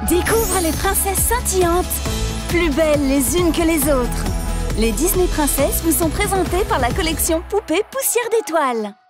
Découvre les princesses scintillantes, plus belles les unes que les autres. Les Disney Princesses vous sont présentées par la collection Poupées Poussière d'étoiles.